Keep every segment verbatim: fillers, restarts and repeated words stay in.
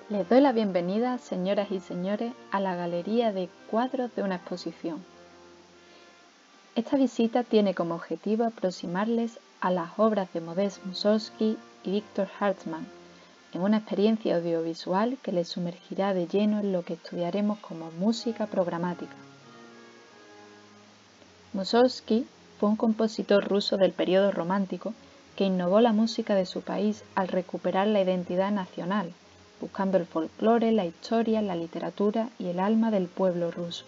Les doy la bienvenida, señoras y señores, a la galería de cuadros de una exposición. Esta visita tiene como objetivo aproximarles a las obras de Modest Mussorgsky y Victor Hartmann, en una experiencia audiovisual que les sumergirá de lleno en lo que estudiaremos como música programática. Mussorgsky fue un compositor ruso del periodo romántico que innovó la música de su país al recuperar la identidad nacional, buscando el folclore, la historia, la literatura y el alma del pueblo ruso.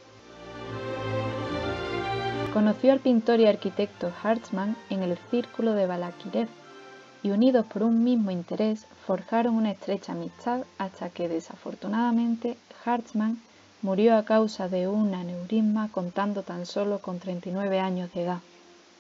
Conoció al pintor y arquitecto Hartmann en el círculo de Balakirev y unidos por un mismo interés forjaron una estrecha amistad hasta que desafortunadamente Hartmann murió a causa de un aneurisma contando tan solo con treinta y nueve años de edad.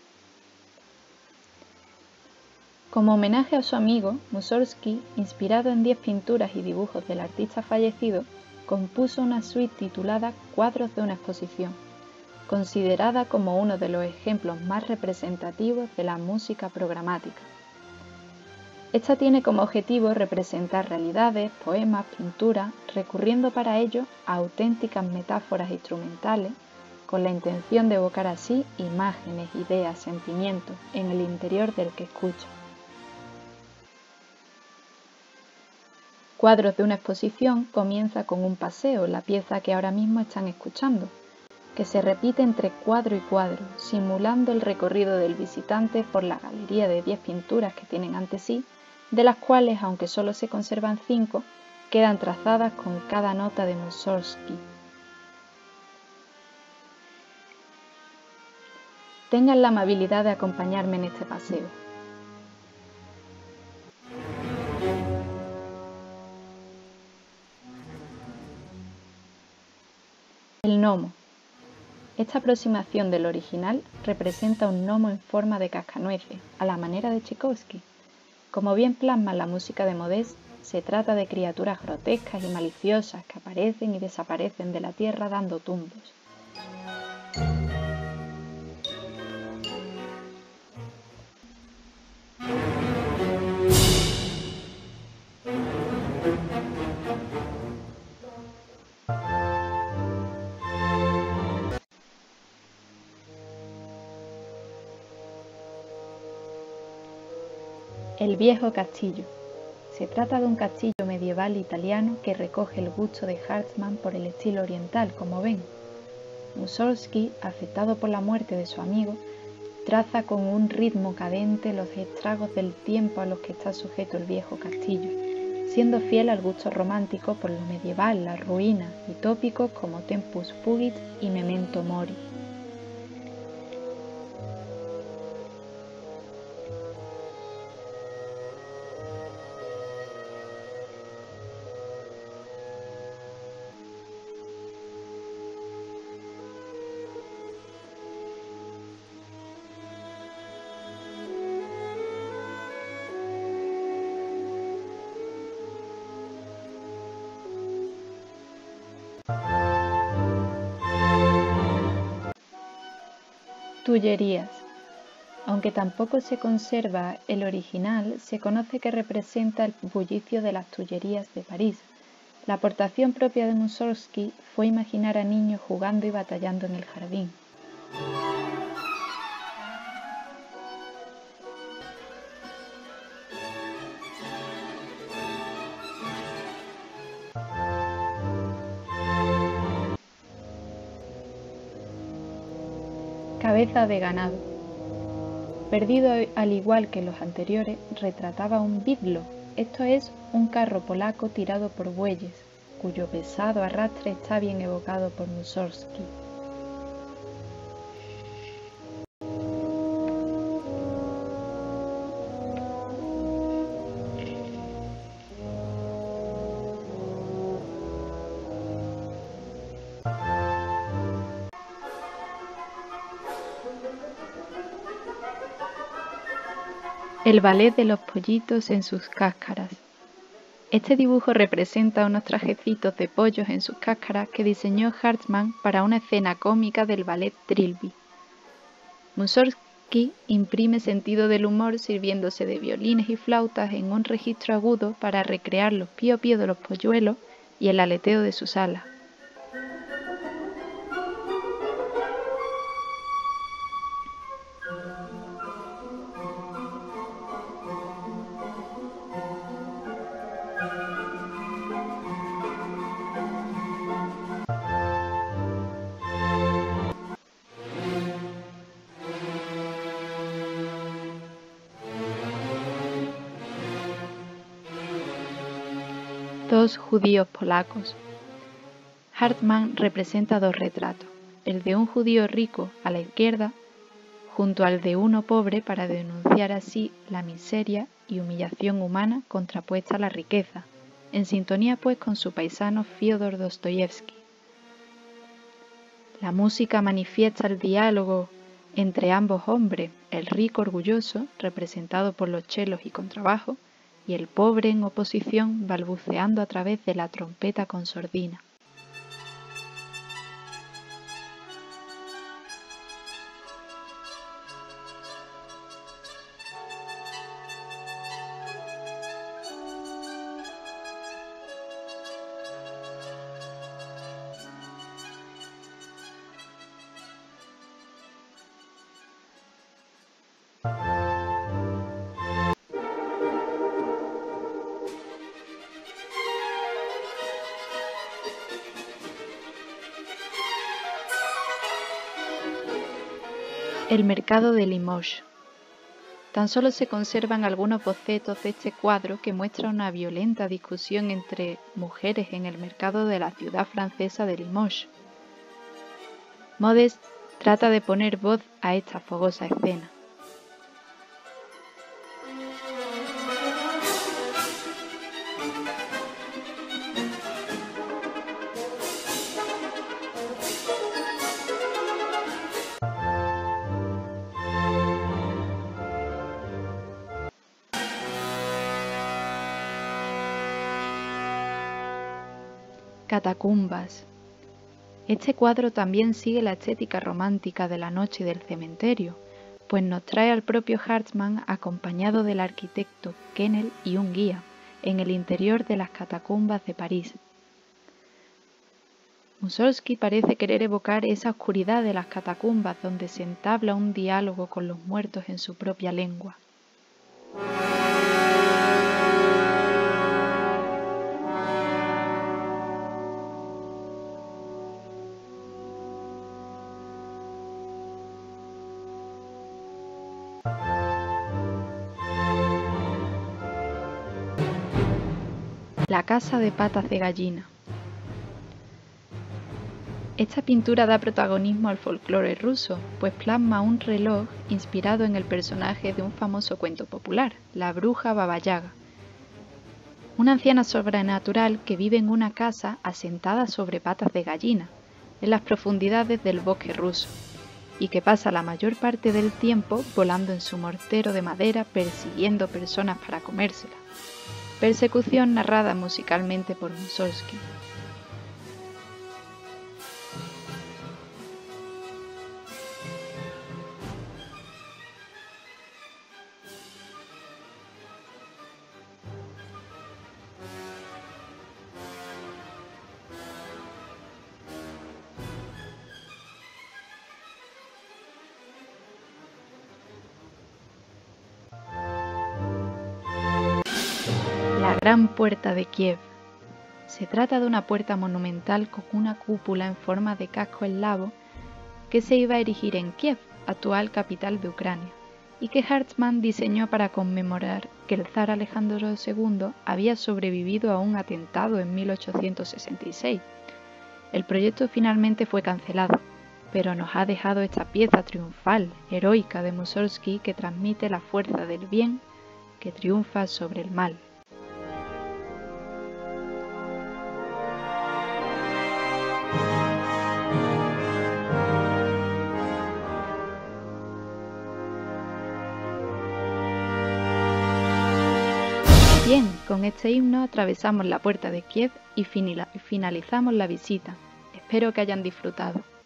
Como homenaje a su amigo, Mussorgsky, inspirado en diez pinturas y dibujos del artista fallecido, compuso una suite titulada Cuadros de una exposición, considerada como uno de los ejemplos más representativos de la música programática. Esta tiene como objetivo representar realidades, poemas, pinturas, recurriendo para ello a auténticas metáforas instrumentales, con la intención de evocar así imágenes, ideas, sentimientos en el interior del que escucha. Cuadros de una exposición comienza con un paseo, la pieza que ahora mismo están escuchando, que se repite entre cuadro y cuadro, simulando el recorrido del visitante por la galería de diez pinturas que tienen ante sí, de las cuales, aunque solo se conservan cinco, quedan trazadas con cada nota de Mussorgsky. Tengan la amabilidad de acompañarme en este paseo. El gnomo. Esta aproximación del original representa un gnomo en forma de cascanueces, a la manera de Tchaikovsky. Como bien plasma la música de Modest, se trata de criaturas grotescas y maliciosas que aparecen y desaparecen de la tierra dando tumbos. El viejo castillo. Se trata de un castillo medieval italiano que recoge el gusto de Hartmann por el estilo oriental, como ven. Mussorgsky, afectado por la muerte de su amigo, traza con un ritmo cadente los estragos del tiempo a los que está sujeto el viejo castillo, siendo fiel al gusto romántico por lo medieval, la ruina y tópicos como Tempus Fugit y Memento Mori. Tullerías. Aunque tampoco se conserva el original, se conoce que representa el bullicio de las Tullerías de París. La aportación propia de Mussorgsky fue imaginar a niños jugando y batallando en el jardín. Cabeza de ganado. Perdido al igual que los anteriores, retrataba un bydlo, esto es, un carro polaco tirado por bueyes, cuyo pesado arrastre está bien evocado por Mussorgsky. El ballet de los pollitos en sus cáscaras. Este dibujo representa unos trajecitos de pollos en sus cáscaras que diseñó Hartmann para una escena cómica del ballet Trilby. Mussorgsky Mussorgsky imprime sentido del humor sirviéndose de violines y flautas en un registro agudo para recrear los pío pío de los polluelos y el aleteo de sus alas. Dos judíos polacos. Hartmann representa dos retratos, el de un judío rico a la izquierda, junto al de uno pobre para denunciar así la miseria y humillación humana contrapuesta a la riqueza, en sintonía pues con su paisano Fyodor Dostoyevsky. La música manifiesta el diálogo entre ambos hombres, el rico orgulloso, representado por los chelos y contrabajos, y el pobre en oposición balbuceando a través de la trompeta con sordina. El mercado de Limoges. Tan solo se conservan algunos bocetos de este cuadro que muestra una violenta discusión entre mujeres en el mercado de la ciudad francesa de Limoges. Modest trata de poner voz a esta fogosa escena. Catacumbas. Este cuadro también sigue la estética romántica de La noche del cementerio, pues nos trae al propio Hartmann acompañado del arquitecto Quesnel y un guía, en el interior de las catacumbas de París. Mussorgsky parece querer evocar esa oscuridad de las catacumbas donde se entabla un diálogo con los muertos en su propia lengua. La casa de patas de gallina. Esta pintura da protagonismo al folclore ruso, pues plasma un reloj inspirado en el personaje de un famoso cuento popular, la bruja Baba Yaga, una anciana sobrenatural que vive en una casa asentada sobre patas de gallina, en las profundidades del bosque ruso, y que pasa la mayor parte del tiempo volando en su mortero de madera persiguiendo personas para comérselas. Persecución narrada musicalmente por Mussorgsky. La Gran Puerta de Kiev. Se trata de una puerta monumental con una cúpula en forma de casco eslavo que se iba a erigir en Kiev, actual capital de Ucrania, y que Hartmann diseñó para conmemorar que el zar Alejandro segundo había sobrevivido a un atentado en mil ochocientos sesenta y seis. El proyecto finalmente fue cancelado, pero nos ha dejado esta pieza triunfal, heroica de Mussorgsky que transmite la fuerza del bien que triunfa sobre el mal. Bien, con este himno atravesamos la puerta de Kiev y finalizamos la visita. Espero que hayan disfrutado.